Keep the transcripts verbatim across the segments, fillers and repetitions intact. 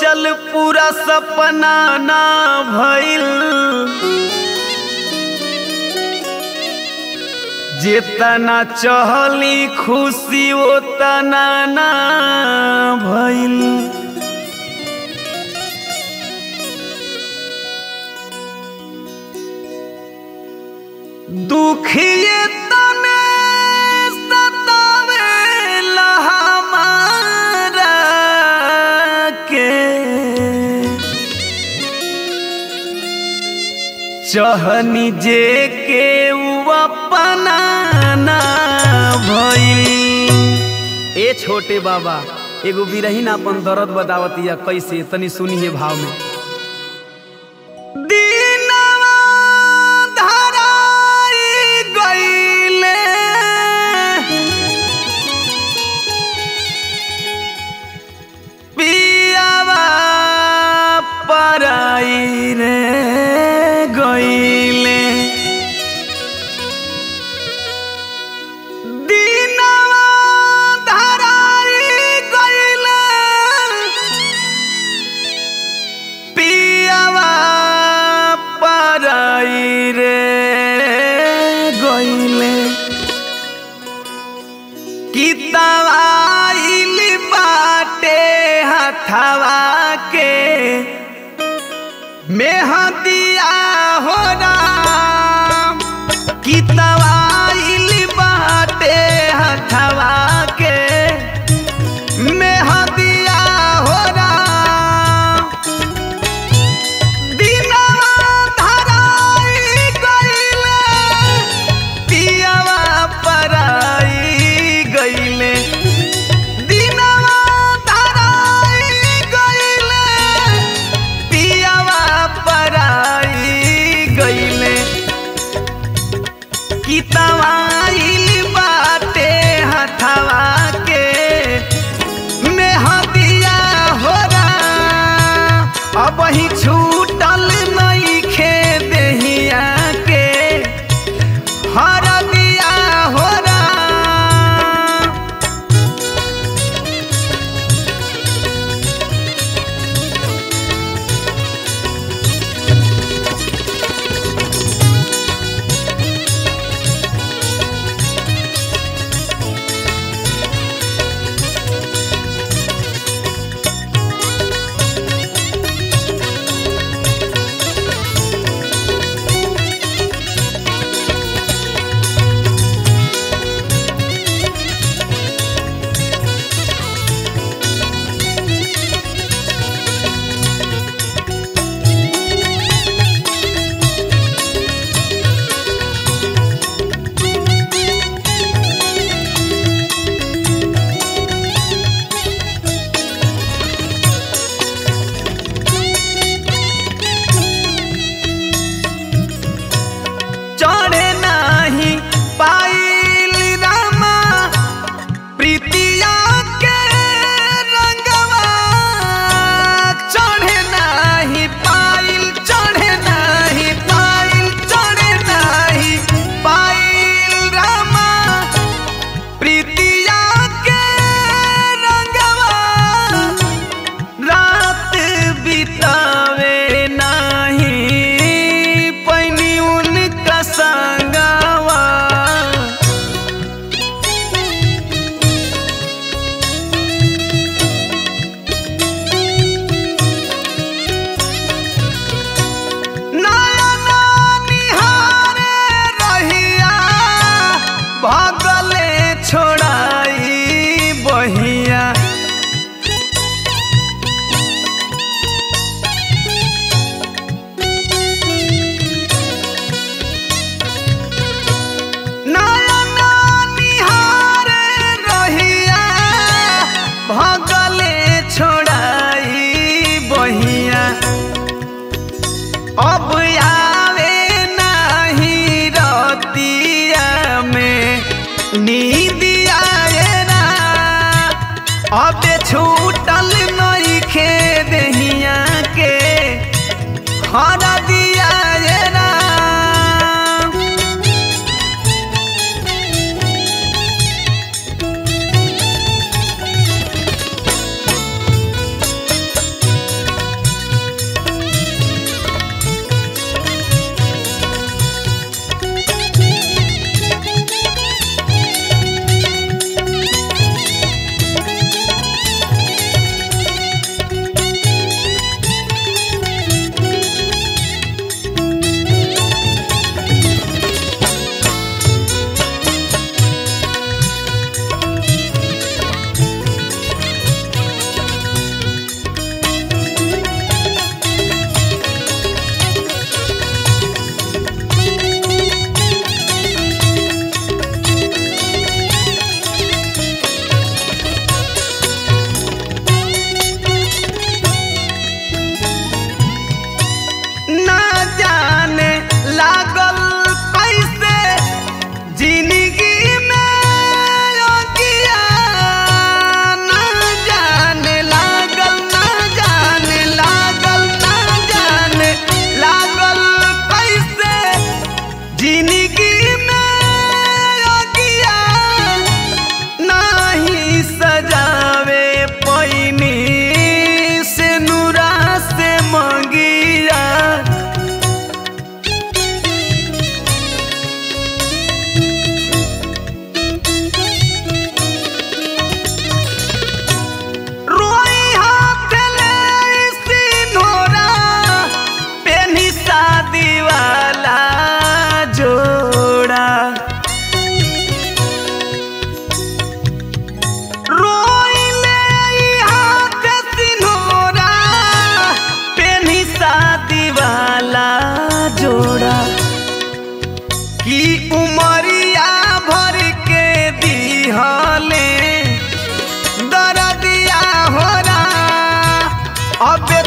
सोचल पूरा सपना ना भइल, जितना चहली खुशी उतना ना भइल। दुखिए तने सतावेला हमारा के, चहनी जे के अपना ना भइल। ए छोटे बाबा एगो बिरहीन अपन दर्द बतावतिया कैसे, तनी सुनी है भाव में। कितवाइल बाटे हथवा के मेहदिया हो राम, कितवाइल बाटे हथवा के मेहदिया हो राम। दिनवा धराई गइले पियवा पराई गइले, दिनवा धराई गइले पियवा पराई गइले। कितवाइल बाटे हथवा के मेहदिया हो राम, अब ही छूटल नइखे देहिया के हरदिया हो राम।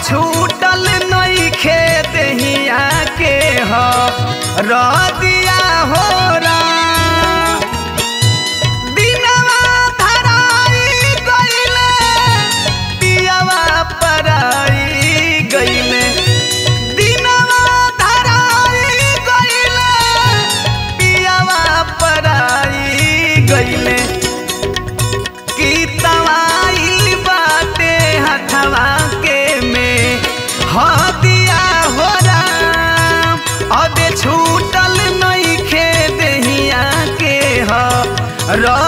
छूटल नहीं खेत हिया के हो रदिया हो राम। दिनवा धराई गइले पियवा पराई गइले, दिनवा धराई गइले पियवा पराई गइले। की तवाई बाटे हथवा के में हदिया हो राम। अब छूटल नहीं खेत हिया के हो